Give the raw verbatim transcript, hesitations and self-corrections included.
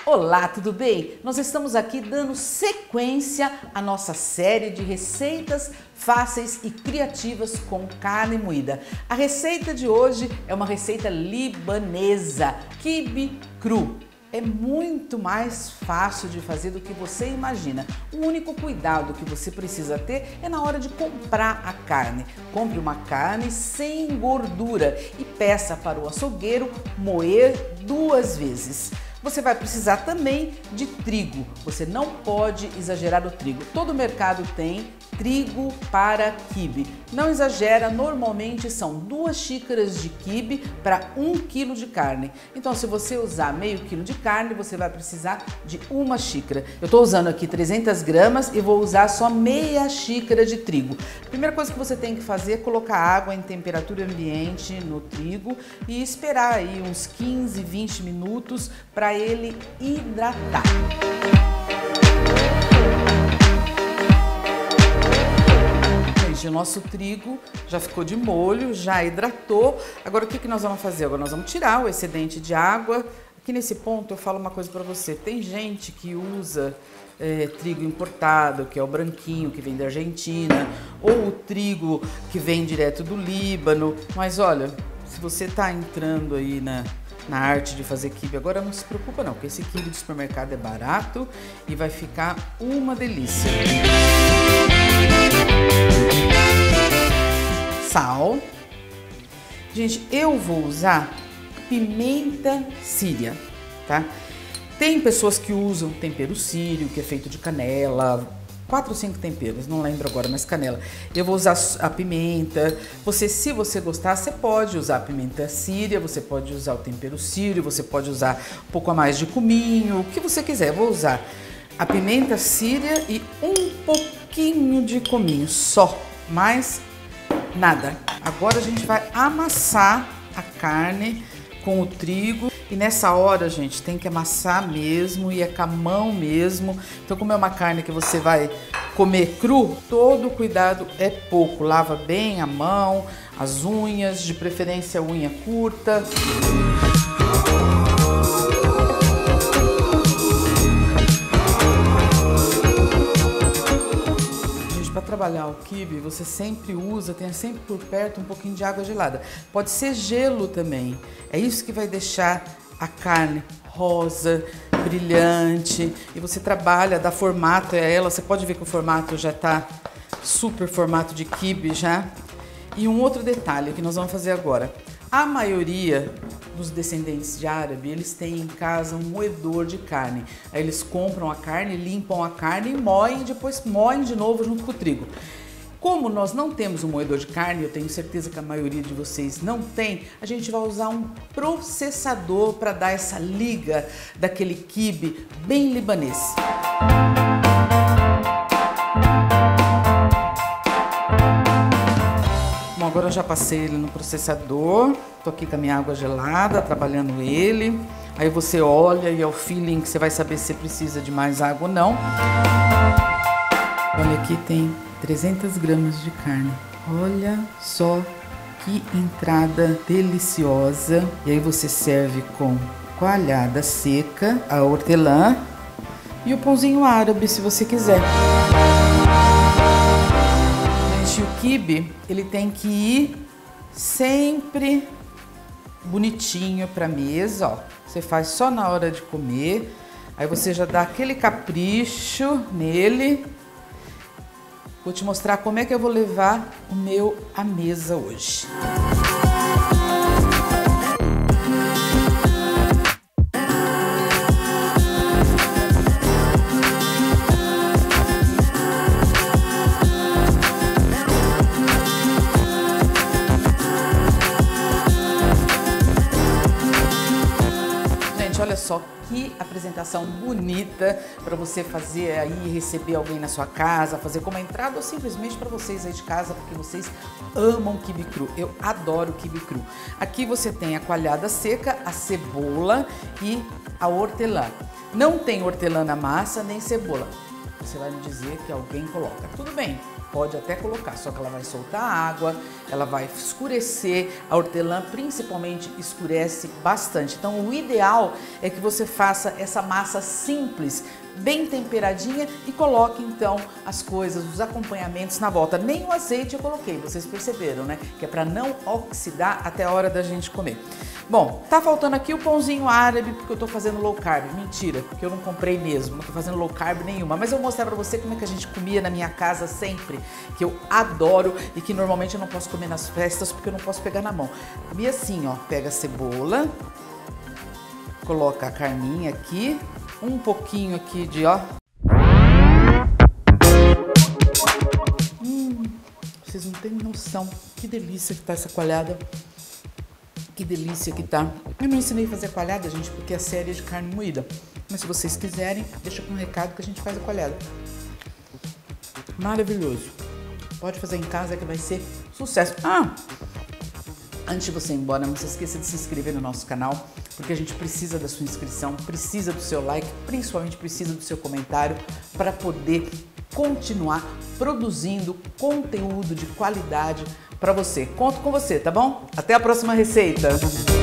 Olá, tudo bem? Nós estamos aqui dando sequência à nossa série de receitas fáceis e criativas com carne moída. A receita de hoje é uma receita libanesa, quibe cru. É muito mais fácil de fazer do que você imagina. O único cuidado que você precisa ter é na hora de comprar a carne. Compre uma carne sem gordura e peça para o açougueiro moer duas vezes. Você vai precisar também de trigo. Você não pode exagerar o trigo. Todo mercado tem trigo para quibe. Não exagera, normalmente são duas xícaras de quibe para um quilo de carne. Então, se você usar meio quilo de carne, você vai precisar de uma xícara. Eu estou usando aqui trezentas gramas e vou usar só meia xícara de trigo. A primeira coisa que você tem que fazer é colocar água em temperatura ambiente no trigo e esperar aí uns quinze, vinte minutos para ele hidratar. O nosso trigo já ficou de molho, já hidratou. Agora o que, que nós vamos fazer? Agora nós vamos tirar o excedente de água. Aqui nesse ponto eu falo uma coisa para você. Tem gente que usa é, trigo importado, que é o branquinho, que vem da Argentina, ou o trigo que vem direto do Líbano. Mas olha, se você está entrando aí na... na arte de fazer quibe, agora não se preocupa não, porque esse quibe de supermercado é barato e vai ficar uma delícia. Sal. Gente, eu vou usar pimenta síria, tá? Tem pessoas que usam tempero sírio, que é feito de canela, quatro ou cinco temperos, não lembro agora, mas canela. Eu vou usar a pimenta. Você, se você gostar, você pode usar a pimenta síria, você pode usar o tempero sírio, você pode usar um pouco a mais de cominho, o que você quiser. Eu vou usar a pimenta síria e um pouquinho de cominho, só, mais nada. Agora a gente vai amassar a carne com o trigo. E nessa hora, gente, tem que amassar mesmo e é com a mão mesmo. Então, como é uma carne que você vai comer cru, todo cuidado é pouco. Lava bem a mão, as unhas, de preferência unha curta. Para trabalhar o quibe, você sempre usa, tenha sempre por perto um pouquinho de água gelada. Pode ser gelo também. É isso que vai deixar a carne rosa, brilhante. E você trabalha, dá formato a ela. Você pode ver que o formato já tá super formato de quibe já. E um outro detalhe que nós vamos fazer agora. A maioria dos descendentes de árabe, eles têm em casa um moedor de carne. Aí eles compram a carne, limpam a carne e moem, e depois moem de novo junto com o trigo. Como nós não temos um moedor de carne, eu tenho certeza que a maioria de vocês não tem, a gente vai usar um processador para dar essa liga daquele quibe bem libanês. Bom, agora eu já passei ele no processador, tô aqui com a minha água gelada, trabalhando ele. Aí você olha e é o feeling que você vai saber se você precisa de mais água ou não. Olha, aqui tem trezentas gramas de carne. Olha só que entrada deliciosa. E aí você serve com coalhada seca, a hortelã e o pãozinho árabe, se você quiser. O quibe, ele tem que ir sempre bonitinho para mesa, ó. Você faz só na hora de comer, aí você já dá aquele capricho nele. Vou te mostrar como é que eu vou levar o meu à mesa hoje. Olha só que apresentação bonita para você fazer aí, receber alguém na sua casa, fazer como entrada ou simplesmente para vocês aí de casa, porque vocês amam quibe cru. Eu adoro quibe cru. Aqui você tem a coalhada seca, a cebola e a hortelã. Não tem hortelã na massa nem cebola. Você vai me dizer que alguém coloca. Tudo bem, Pode até colocar, só que ela vai soltar água, ela vai escurecer, a hortelã principalmente escurece bastante. Então o ideal é que você faça essa massa simples, bem temperadinha e coloque então as coisas, os acompanhamentos na volta. Nem o azeite eu coloquei, vocês perceberam, né? Que é para não oxidar até a hora da gente comer. Bom, tá faltando aqui o pãozinho árabe porque eu tô fazendo low carb. Mentira, porque eu não comprei mesmo, não tô fazendo low carb nenhuma. Mas eu vou mostrar pra você como é que a gente comia na minha casa sempre, que eu adoro e que normalmente eu não posso comer nas festas porque eu não posso pegar na mão. Comia assim, ó, pega a cebola, coloca a carninha aqui, um pouquinho aqui de, ó. Hum, vocês não têm noção que delícia que tá essa coalhada. Que delícia que tá. Eu não ensinei a fazer coalhada, gente, porque a série é de carne moída. Mas se vocês quiserem, deixa com um recado que a gente faz a coalhada. Maravilhoso. Pode fazer em casa que vai ser sucesso. Ah! Antes de você ir embora, não se esqueça de se inscrever no nosso canal, porque a gente precisa da sua inscrição, precisa do seu like, principalmente precisa do seu comentário para poder continuar produzindo conteúdo de qualidade para você. Conto com você, tá bom? Até a próxima receita!